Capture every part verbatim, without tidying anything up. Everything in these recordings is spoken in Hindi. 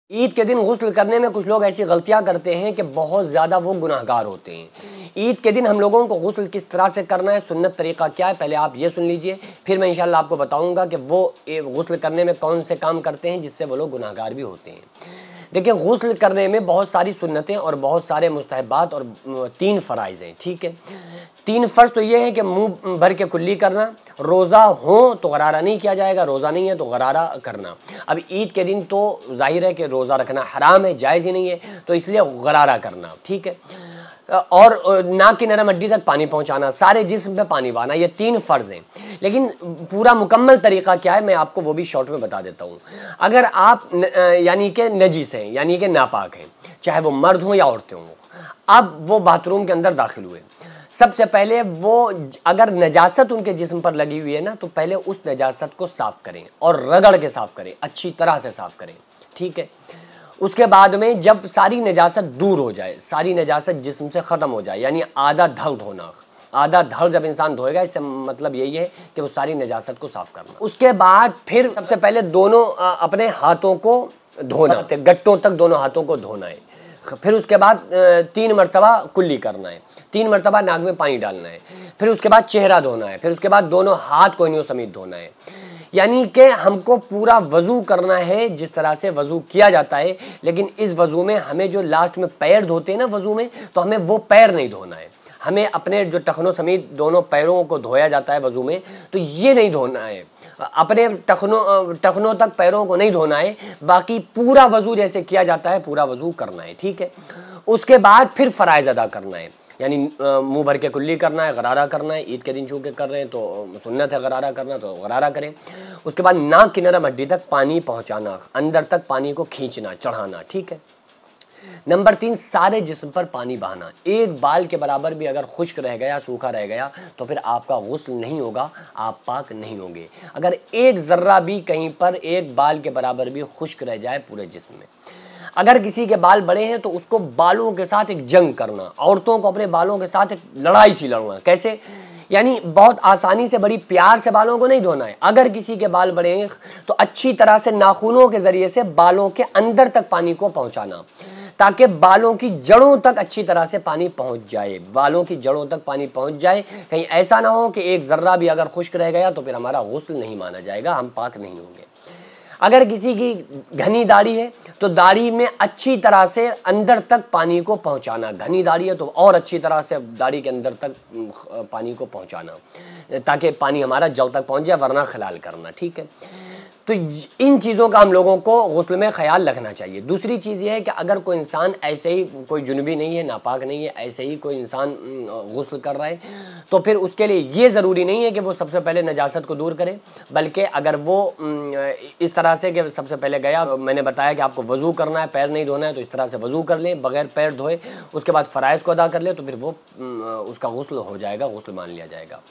ईद के दिन गुस्ल करने में कुछ लोग ऐसी गलतियां करते हैं कि बहुत ज़्यादा वो गुनाहगार होते हैं। ईद के दिन हम लोगों को गुस्ल किस तरह से करना है, सुन्नत तरीक़ा क्या है, पहले आप ये सुन लीजिए, फिर मैं इंशाअल्लाह आपको बताऊंगा कि वो गुस्ल करने में कौन से काम करते हैं जिससे वो लोग गुनाहगार भी होते हैं। देखिए, गुस्ल करने में बहुत सारी सुन्नतें और बहुत सारे मुस्तहबात और तीन फ़राइज़ हैं, ठीक है। तीन फ़र्ज़ तो ये है कि मुंह भर के कुल्ली करना, रोज़ा हो तो गरारा नहीं किया जाएगा, रोज़ा नहीं है तो गरारा करना। अब ईद के दिन तो ज़ाहिर है कि रोज़ा रखना हराम है, जायज़ ही नहीं है, तो इसलिए गरारा करना, ठीक है। और नाक की नरम हड्डी तक पानी पहुंचाना, सारे जिस्म पे पानी बहाना, ये तीन फ़र्ज़ हैं। लेकिन पूरा मुकम्मल तरीक़ा क्या है मैं आपको वो भी शॉर्ट में बता देता हूँ। अगर आप यानी कि नजीस हैं, यानी कि नापाक हैं, चाहे वो मर्द हों या औरतें हों, अब वो बाथरूम के अंदर दाखिल हुए, सबसे पहले वो अगर नजासत उनके जिस्म पर लगी हुई है ना, तो पहले उस नजासत को साफ़ करें और रगड़ के साफ़ करें, अच्छी तरह से साफ़ करें, ठीक है। उसके बाद में जब सारी नजासत दूर हो जाए, सारी नजासत जिस्म से ख़त्म हो जाए, यानी आधा धड़ धोना, आधा धड़ जब इंसान धोएगा, इससे मतलब यही है कि वो सारी नजासत को साफ़ करना। उसके बाद फिर सबसे पहले दोनों अपने हाथों को धोना, गट्टों तक दोनों हाथों को धोना है। फिर उसके बाद तीन मरतबा कुल्ली करना है, तीन मरतबा नाक में पानी डालना है, फिर उसके बाद चेहरा धोना है, फिर उसके बाद दोनों हाथ कोहनियों समेत धोना है। यानी कि हमको पूरा वज़ू करना है जिस तरह से वज़ू किया जाता है, लेकिन इस वज़ू में हमें जो लास्ट में पैर धोते हैं ना वज़ू में, तो हमें वो पैर नहीं धोना है, हमें अपने जो टखनों समेत दोनों पैरों को धोया जाता है वज़ू में, तो ये नहीं धोना है, अपने टखनों टखनों तक पैरों को नहीं धोना है, बाकी पूरा वज़ू जैसे किया जाता है पूरा वज़ू करना है, ठीक है। उसके बाद फिर फ़राइज़ अदा करना है, यानी मुंह भर के कुल्ली करना है, गरारा करना है। ईद के दिन चूँकि कर रहे हैं तो सुन्नत है गरारा करना, तो गरारा करें। उसके बाद नाक की नरम हड्डी तक पानी पहुँचाना, अंदर तक पानी को खींचना, चढ़ाना, ठीक है। नंबर तीन, सारे जिस्म पर पानी बहाना, एक बाल के बराबर भी अगर खुश्क रह गया, सूखा रह गया, तो फिर आपका गुस्ल नहीं होगा, आप पाक नहीं होंगे। अगर एक ज़र्रा भी कहीं पर एक बाल के बराबर भी खुश्क रह जाए पूरे जिस्म में, अगर किसी के बाल बड़े हैं तो उसको बालों के साथ एक जंग करना, औरतों को अपने बालों के साथ एक लड़ाई सी लड़ना। कैसे? यानी बहुत आसानी से, बड़ी प्यार से बालों को नहीं धोना है। अगर किसी के बाल बड़े हैं तो अच्छी तरह से नाखूनों के ज़रिए से बालों के अंदर तक पानी को पहुंचाना, ताकि बालों की जड़ों तक अच्छी तरह से पानी पहुंच जाए, बालों की जड़ों तक पानी पहुंच जाए। कहीं ऐसा ना हो कि एक ज़र्रा भी अगर खुश्क रह गया तो फिर हमारा गुस्ल नहीं माना जाएगा, हम पाक नहीं होंगे। अगर किसी की घनी दाढ़ी है तो दाढ़ी में अच्छी तरह से अंदर तक पानी को पहुंचाना, घनी दाढ़ी है तो और अच्छी तरह से दाढ़ी के अंदर तक पानी को पहुंचाना, ताकि पानी हमारा जल तक पहुंच जाए, वरना खिलाल करना, ठीक है। तो इन चीज़ों का हम लोगों को गुस्ल में ख्याल रखना चाहिए। दूसरी चीज़ ये है कि अगर कोई इंसान ऐसे ही, कोई जुनबी नहीं है, नापाक नहीं है, ऐसे ही कोई इंसान गुस्ल कर रहा है, तो फिर उसके लिए ये ज़रूरी नहीं है कि वो सबसे पहले नजासत को दूर करे, बल्कि अगर वो इस तरह से कि सबसे पहले गया, मैंने बताया कि आपको वज़ू करना है, पैर नहीं धोना है, तो इस तरह से वज़ू कर ले बग़ैर पैर धोए, उसके बाद फ़राइज़ को अदा कर ले, तो फिर वो उसका गुस्ल हो जाएगा, गुस्ल मान लिया जाएगा।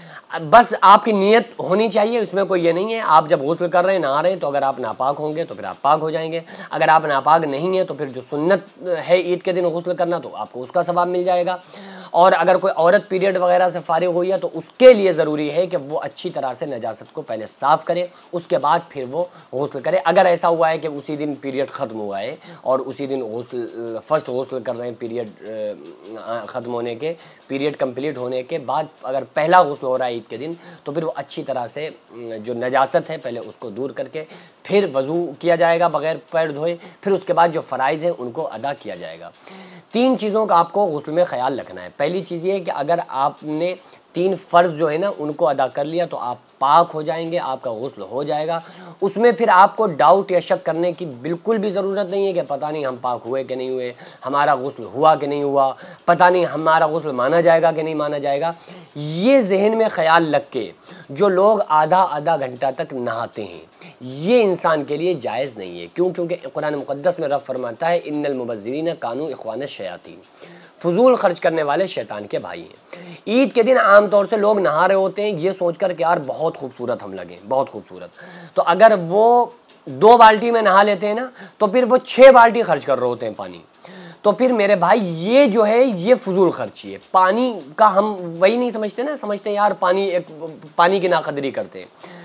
बस आपकी नीयत होनी चाहिए, इसमें कोई ये नहीं है। आप जब गुस्ल कर रहे हैं, नहा रहे हैं, तो अगर आप नापाक होंगे तो फिर आप पाक हो जाएंगे। अगर आप नापाक नहीं हैं तो फिर जो सुन्नत है ईद के दिन गुस्ल करना, तो आपको उसका सवाब मिल जाएगा। और अगर कोई औरत पीरियड वगैरह से फारिग हुई है तो उसके लिए ज़रूरी है कि वो अच्छी तरह से नजासत को पहले साफ़ करे, उसके बाद फिर वो गुस्ल करे। अगर ऐसा हुआ है कि उसी दिन पीरियड ख़त्म हुआ है और उसी दिन गुस्ल फर्स्ट गुस्ल कर रहे हैं, पीरियड ख़त्म होने के, पीरियड कंप्लीट होने के बाद अगर पहला गुस्ल हो रहा है ईद के दिन, तो फिर वो अच्छी तरह से जो नजासत है पहले उसको दूर करके फिर वज़ू किया जाएगा बग़ैर पैर धोए, फिर उसके बाद जो फ़राइज़ हैं उनको अदा किया जाएगा। तीन चीज़ों का आपको गुस्ल में ख्याल रखना है। पहली चीज़ ये है कि अगर आपने तीन फ़र्ज़ जो है ना उनको अदा कर लिया तो आप पाक हो जाएंगे, आपका गुस्ल हो जाएगा। उसमें फिर आपको डाउट या शक करने की बिल्कुल भी ज़रूरत नहीं है कि पता नहीं हम पाक हुए कि नहीं हुए, हमारा गुस्ल हुआ कि नहीं हुआ, पता नहीं हमारा गुस्ल माना जाएगा कि नहीं माना जाएगा। ये जहन में ख़याल रख के जो लोग आधा आधा घंटा तक नहाते हैं, ये इंसान के लिए जायज़ नहीं है। क्यों? क्योंकि कुरान मुक़द्दस में रब फरमाता है, इन्नल मुबज़्ज़िरीन कानू इख़वान शयातीन, फजूल खर्च करने वाले शैतान के भाई हैं। ईद के दिन आमतौर से लोग नहा रहे होते हैं ये सोचकर कि यार बहुत खूबसूरत हम लगे, बहुत खूबसूरत, तो अगर वो दो बाल्टी में नहा लेते हैं ना, तो फिर वो छः बाल्टी खर्च कर रहे होते हैं पानी। तो फिर मेरे भाई ये जो है ये फजूल खर्ची है। पानी का हम वही नहीं समझते ना, समझते हैं यार पानी एक पानी की नाकदरी करते हैं।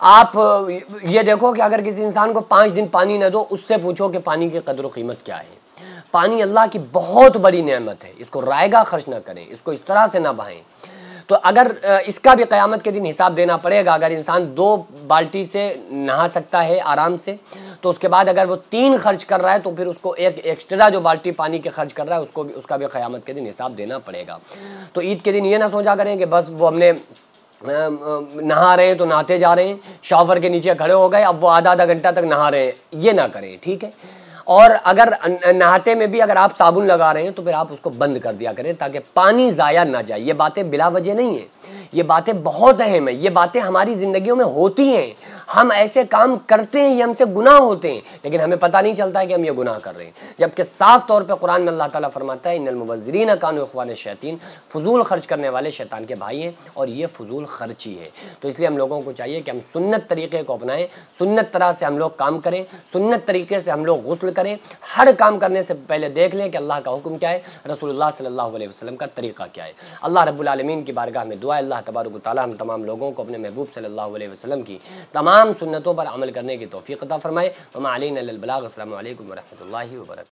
आप ये देखो कि अगर किसी इंसान को पाँच दिन पानी न दो, उससे पूछो कि पानी की कदर कीमत क्या है। पानी अल्लाह की बहुत बड़ी नेमत है, इसको रायगा खर्च ना करें, इसको इस तरह से ना बहाएं। तो अगर इसका भी क़यामत के दिन हिसाब देना पड़ेगा। अगर इंसान दो बाल्टी से नहा सकता है आराम से, तो उसके बाद अगर वो तीन खर्च कर रहा है, तो फिर उसको एक एक्स्ट्रा जो बाल्टी पानी के खर्च कर रहा है, उसको भी उसका भी क़यामत के दिन हिसाब देना पड़ेगा। तो ईद के दिन ये ना सोचा करें कि बस वो हमने नहा रहे हैं तो नहाते जा रहे हैं, शावर के नीचे खड़े हो गए, अब वो आधा आधा घंटा तक नहा रहे हैं, ये ना करें, ठीक है। और अगर नहाते में भी अगर आप साबुन लगा रहे हैं तो फिर आप उसको बंद कर दिया करें, ताकि पानी ज़ाया ना जाए। ये बातें बिला वजह नहीं है, ये बातें बहुत अहम है, ये बातें हमारी ज़िंदगियों में होती हैं। हम ऐसे काम करते हैं, ये हमसे गुनाह होते हैं, लेकिन हमें पता नहीं चलता है कि हम ये गुनाह कर रहे हैं। जबकि साफ तौर पे कुरान में अल्लाह ताला फरमाता है, इन्नल मुबज़्ज़िरीन कानू इख़्वान शैतान, फजूल खर्च करने वाले शैतान के भाई हैं, और ये फजूल खर्ची है। तो इसलिए हम लोगों को चाहिए कि हम सुन्नत तरीके को अपनाएं, सुन्नत तरह से हम लोग काम करें, सुन्नत तरीके से हम लोग गुस्ल करें। हर काम करने से पहले देख लें कि अल्लाह का हुक्म क्या है, रसूलुल्लाह सल्लल्लाहु अलैहि वसल्लम का तरीका क्या है। अल्लाह रब्बुल आलमीन की बारगाह में दुआ है, अल्लाह तबारक व तआला हम तमाम लोगों को अपने महबूब सल्लल्लाहु अलैहि वसल्लम की तमाम सुन्नतों पर अमल करने की तौफीक अता फरमाए। व मा अलैना इल्लल बलाग। अस्सलामु अलैकुम व रहमतुल्लाहि व बरकातहू।